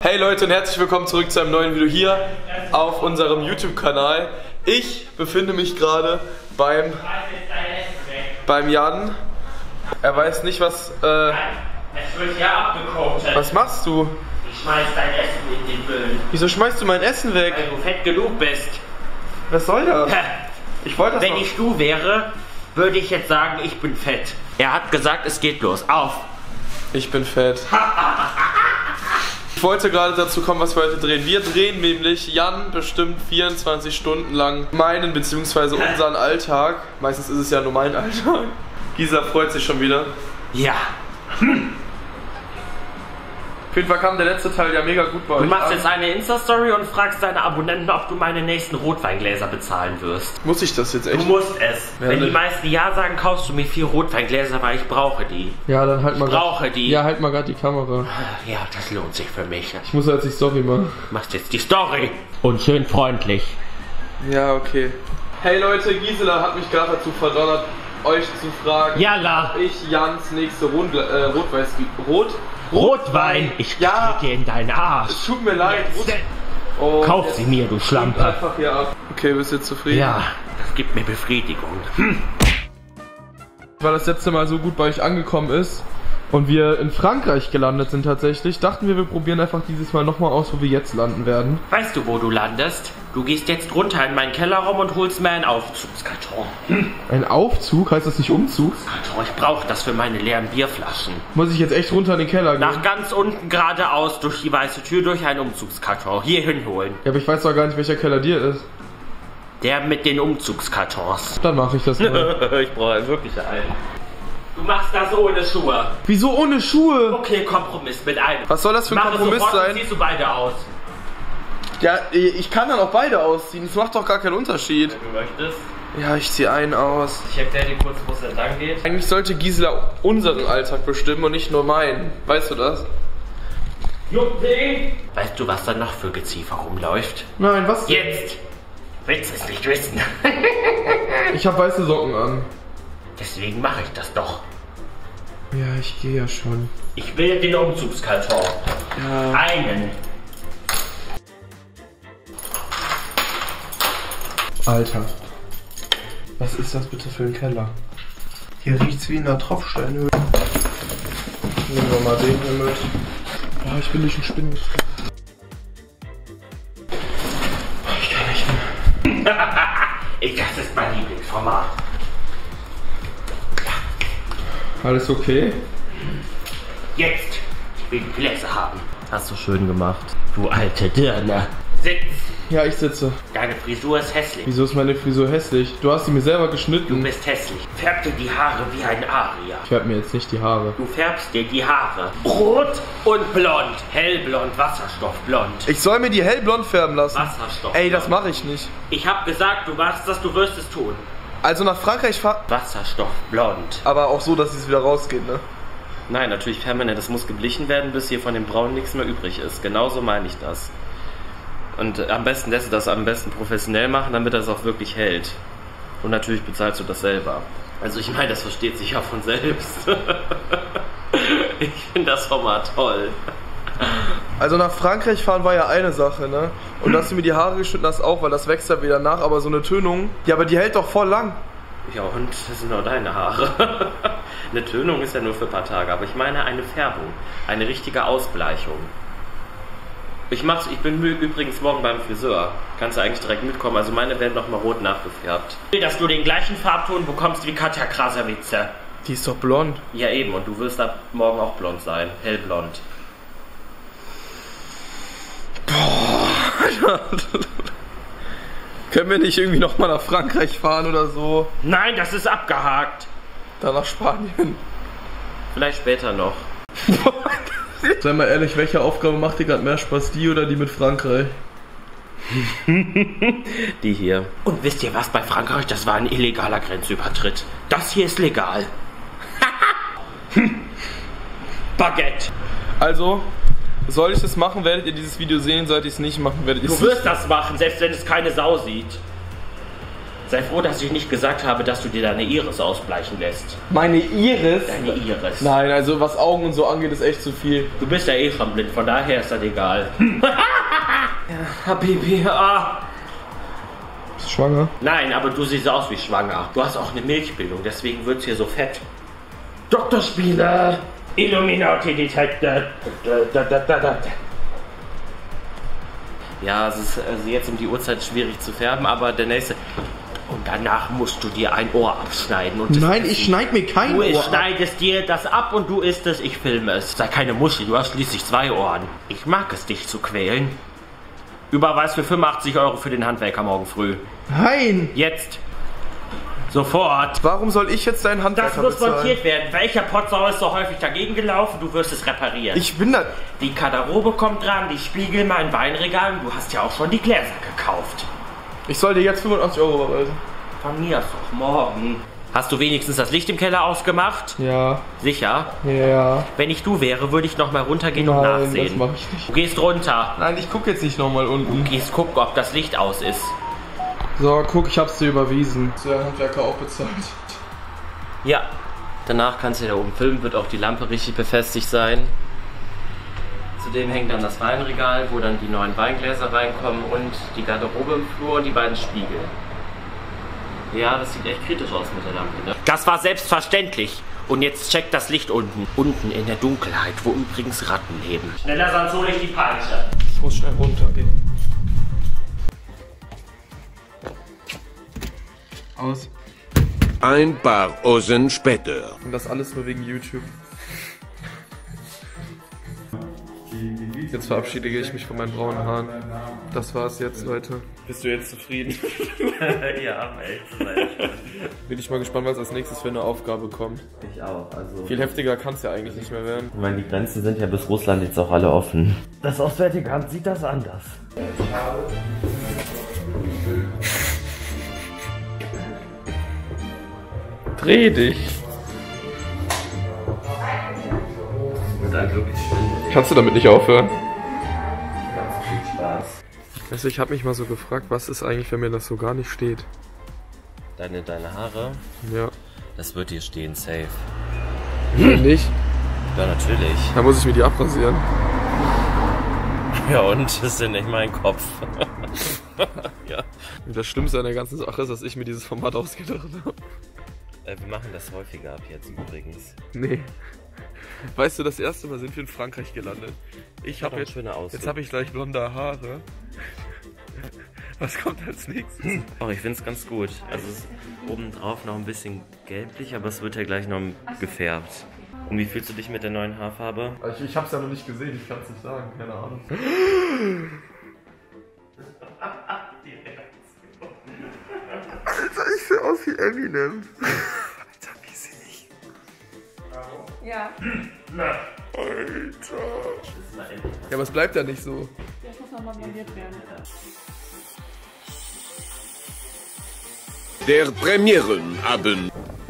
Hey Leute und herzlich willkommen zurück zu einem neuen Video hier auf unserem YouTube-Kanal. Ich befinde mich gerade beim Jan. Er weiß nicht, was... Es wird ja abgekocht. Was machst du? Ich schmeiß dein Essen in den Müll. Wieso schmeißt du mein Essen weg? Weil du fett genug bist. Was soll das? Ich wollte das Wenn noch. ich du wäre, würde ich jetzt sagen, ich bin fett. Er hat gesagt, es geht los. Auf! Ich bin fett. Ich wollte gerade dazu kommen, was wir heute drehen. Wir drehen nämlich Jan bestimmt 24 Stunden lang meinen bzw. unseren Alltag. Meistens ist es ja nur mein Alltag. Gisela freut sich schon wieder. Ja. Auf jeden Fall kam der letzte Teil ja mega gut bei euch Du machst an. jetzt eine Insta-Story und fragst deine Abonnenten, ob du meine nächsten Rotweingläser bezahlen wirst. Muss ich das jetzt echt? Du musst es. Ja, Wenn die ne. meisten Ja sagen, kaufst du mir 4 Rotweingläser, weil ich brauche die. Ja, dann halt mal. Brauche die. Ja, halt mal gerade die Kamera. Ja, das lohnt sich für mich. Ich muss jetzt die Story machen. Machst jetzt die Story. Und schön freundlich. Ja, okay. Hey Leute, Gisela hat mich gerade dazu verdonnert, euch zu fragen, Jalla. ob ich Jans nächste Rotwein. Ich Ja. krieg dir in deinen Arsch. Es tut mir leid. Jetzt. Oh, Kauf jetzt sie mir, du stimmt Schlampe. einfach hier ab. Okay, bist du jetzt zufrieden? Ja, das gibt mir Befriedigung. Weil das letzte Mal so gut bei euch angekommen ist und wir in Frankreich gelandet sind tatsächlich, dachten wir probieren einfach dieses Mal nochmal aus, wo wir jetzt landen werden. Weißt du, wo du landest? Du gehst jetzt runter in meinen Kellerraum und holst mir einen Aufzugskarton. Ein Aufzug? Heißt das nicht Umzug? Karton, ich brauche das für meine leeren Bierflaschen. Muss ich jetzt echt runter in den Keller gehen? Nach ganz unten geradeaus durch die weiße Tür durch einen Umzugskarton. Hier hinholen. Ja, aber ich weiß doch gar nicht, welcher Keller dir ist. Der mit den Umzugskartons. Dann mache ich das mal. Ich brauche wirklich einen. Du machst das ohne Schuhe. Wieso ohne Schuhe? Okay, Kompromiss mit einem. Was soll das für ein Mach es Kompromiss sofort und sein? ziehst du beide aus. Ja, ich kann dann auch beide ausziehen. Das macht doch gar keinen Unterschied. Wenn du möchtest. Ja, ich ziehe einen aus. Ich erkläre dir kurz, wo es entlang geht. Eigentlich sollte Gisela unseren Alltag bestimmen und nicht nur meinen. Weißt du das? Jupping! Weißt du, was da noch für Geziefer rumläuft? Nein, was? Jetzt! Willst du es nicht wissen? Ich habe weiße Socken an. Deswegen mache ich das doch. Ja, ich gehe ja schon. Ich will den Umzugskarton. Ja. Einen. Alter. Was ist das bitte für ein Keller? Hier riecht's wie in einer Tropfsteinhöhle. Nehmen wir mal den hier mit. Oh, ich bin durch den Spinnen getrieben. Ich kann nicht mehr. Das ist mein Lieblingsformat. Alles okay? Jetzt! Ich will die Gläser haben. Hast du schön gemacht. Du alte Dirne. Sitz! Ja, ich sitze. Deine Frisur ist hässlich. Wieso ist meine Frisur hässlich? Du hast sie mir selber Du geschnitten. bist hässlich. Färb dir die Haare wie ein Arier. Ich färbe mir jetzt nicht die Haare. Du färbst dir die Haare. Rot und blond. Hellblond, wasserstoffblond. Ich soll mir die hellblond färben lassen. Wasserstoff. Ey, das mache ich nicht. Ich hab gesagt, du machst das, du wirst es tun. Also nach Frankreich fahren. Wasserstoffblond. Aber auch so, dass es wieder rausgeht, ne? Nein, natürlich permanent. Das muss geblichen werden, bis hier von dem Braun nichts mehr übrig ist. Genauso meine ich das. Und am besten lässt du das am besten professionell machen, damit das auch wirklich hält. Und natürlich bezahlst du das selber. Also ich meine, das versteht sich ja von selbst. Ich finde das Format toll. Also nach Frankreich fahren war ja eine Sache, ne? Und dass du mir die Haare geschnitten hast auch, weil das wächst ja wieder nach, aber so eine Tönung, ja, aber die hält doch voll lang. Ja, und das sind nur deine Haare. Eine Tönung ist ja nur für ein paar Tage, aber ich meine eine Färbung. Eine richtige Ausbleichung. Ich bin übrigens morgen beim Friseur. Kannst du eigentlich direkt mitkommen. Also meine werden nochmal rot nachgefärbt. Ich will, dass du den gleichen Farbton bekommst wie Katja Krasavice. Die ist doch blond. Ja eben, und du wirst ab morgen auch blond sein. Hellblond. Boah. Können wir nicht irgendwie nochmal nach Frankreich fahren oder so? Nein, das ist abgehakt. Dann nach Spanien. Vielleicht später noch. Sei mal ehrlich, welche Aufgabe macht dir gerade mehr Spaß, die oder die mit Frankreich? Die hier. Und wisst ihr was, bei Frankreich, das war ein illegaler Grenzübertritt. Das hier ist legal. Baguette. Also, soll ich es machen, werdet ihr dieses Video sehen, sollte ich es nicht machen, werdet ihr es Du wirst das machen, selbst wenn es keine Sau sieht. Sei froh, dass ich nicht gesagt habe, dass du dir deine Iris ausbleichen lässt. Meine Iris? Deine Iris. Nein, also was Augen und so angeht, ist echt zu viel. Du bist ja eh schon blind, von daher ist das egal. Ja, Habibi, Bist du schwanger? Nein, aber du siehst aus wie schwanger. Du hast auch eine Milchbildung, deswegen wird's hier so fett. Doktorspiele! Illuminati Detected. Ja, es ist also jetzt um die Uhrzeit schwierig zu färben, aber der nächste... Und danach musst du dir ein Ohr abschneiden. Und nein, ich schneide mir kein Ohr ab. Du schneidest dir das ab und du isst es, ich filme es. Sei keine Muschel, du hast schließlich 2 Ohren. Ich mag es, dich zu quälen. Überweis für 85 € für den Handwerker morgen früh. Nein! Jetzt! Sofort! Warum soll ich jetzt deinen Handwerker Das muss bezahlen? montiert werden. Welcher Potsau ist so häufig dagegen gelaufen? Du wirst es reparieren. Ich bin da... Die Garderobe kommt dran, die Spiegel, mein Weinregal. Du hast ja auch schon die Gläser gekauft. Ich soll dir jetzt 85 € überweisen. Von mir ist doch morgen. Hast du wenigstens das Licht im Keller ausgemacht? Ja. Sicher? Ja. Wenn ich du wäre, würde ich noch mal runtergehen und Nein, nachsehen. das mach ich nicht. Du gehst runter. Nein, ich guck jetzt nicht nochmal unten. Du gehst gucken, ob das Licht aus ist. So, guck, ich hab's dir überwiesen. Ist der Handwerker auch bezahlt? Ja. Danach kannst du da oben filmen, wird auch die Lampe richtig befestigt sein. Zudem hängt dann das Weinregal, wo dann die neuen Weingläser reinkommen und die Garderobe im Flur und die beiden Spiegel. Ja, das sieht echt kritisch aus mit der Lampe, ne? Das war selbstverständlich. Und jetzt checkt das Licht unten. Unten in der Dunkelheit, wo übrigens Ratten leben. Schneller, sonst hole ich die Peitsche. Ich muss schnell runtergehen. Aus. Ein paar Osen später. Und das alles nur wegen YouTube. Jetzt verabschiede ich mich von meinen braunen Haaren. Das war's jetzt, Leute. Bist du jetzt zufrieden? Ja, um ehrlich zu sein. Bin ich mal gespannt, was als nächstes für eine Aufgabe kommt. Ich auch, also... Viel heftiger kann es ja eigentlich nicht mehr werden. Ich meine, die Grenzen sind ja bis Russland jetzt auch alle offen. Das Auswärtige Amt sieht das anders. Dreh dich! Kannst du damit nicht aufhören? Ganz viel Spaß. Also ich habe mich mal so gefragt, was ist eigentlich, wenn mir das so gar nicht steht? Deine Haare? Ja. Das wird dir stehen, safe. Nicht? Ja, natürlich. Da muss ich mir die abrasieren. Ja, und das ist ja nicht mein Kopf. Ja. Und das Schlimmste an der ganzen Sache ist, dass ich mir dieses Format ausgedacht habe. Wir machen das häufiger ab jetzt übrigens. Nee. Weißt du, das erste Mal sind wir in Frankreich gelandet. Ich habe jetzt habe ich gleich blonde Haare. Was kommt als nächstes? Oh, ich finde es ganz gut. Also es ist obendrauf noch ein bisschen gelblich, aber es wird ja gleich noch gefärbt. Und wie fühlst du dich mit der neuen Haarfarbe? Ich habe es ja noch nicht gesehen, ich kann es nicht sagen, keine Ahnung. Alter, ich sehe aus wie Eminem. Alter, wie sehe ich? Ja. Alter. Ja, aber es bleibt ja nicht so. Das muss nochmal blondiert werden. Der Premierenabend.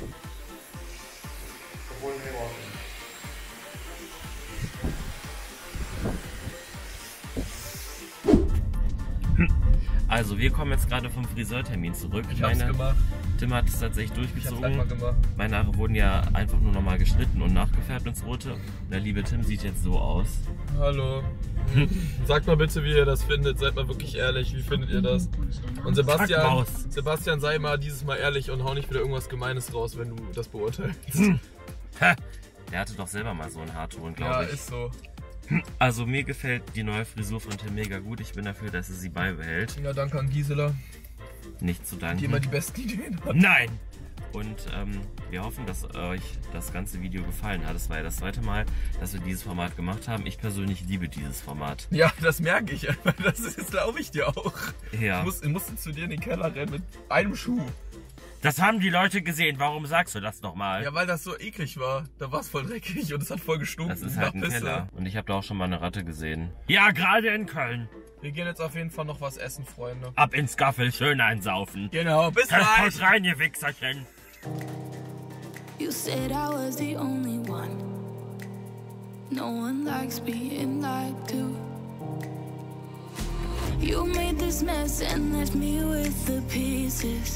Also wir kommen jetzt gerade vom Friseurtermin zurück. Ich hab's gemacht. Tim hat es tatsächlich Ich hab's durchgezogen. einfach gemacht. Meine Haare wurden ja einfach nur nochmal geschnitten und nachgefärbt ins Rote. Der liebe Tim sieht jetzt so aus. Hallo. Sagt mal bitte, wie ihr das findet. Seid mal wirklich ehrlich. Wie findet ihr das? Und Sebastian, sei mal dieses Mal ehrlich und hau nicht wieder irgendwas Gemeines raus, wenn du das beurteilst. Der hatte doch selber mal so einen Haarton, glaube ich. Ja, ist so. Also mir gefällt die neue Frisur von Tim mega gut. Ich bin dafür, dass er sie beibehält. Ja, danke an Gisela, Nicht zu danken. die immer die besten Ideen hat. Nein! Und wir hoffen, dass euch das ganze Video gefallen hat. Es war ja das zweite Mal, dass wir dieses Format gemacht haben. Ich persönlich liebe dieses Format. Ja, das merke ich. Das glaube ich dir auch. Ja. Ich musste zu dir in den Keller rennen mit einem Schuh. Das haben die Leute gesehen. Warum sagst du das nochmal? Ja, weil das so eklig war. Da war es voll dreckig und es hat voll gestunken. Das ist halt ein nach Pisse. Keller. Und ich habe da auch schon mal eine Ratte gesehen. Ja, gerade in Köln. Wir gehen jetzt auf jeden Fall noch was essen, Freunde. Ab ins Gaffel, schön einsaufen. Genau, bis Haut gleich. rein, ihr Wichserchen. You said I was the only one. No one likes being lied to. You made this mess and left me with the pieces.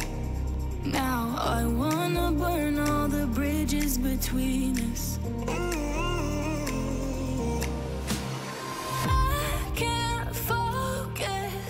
Now I wanna burn all the bridges between us.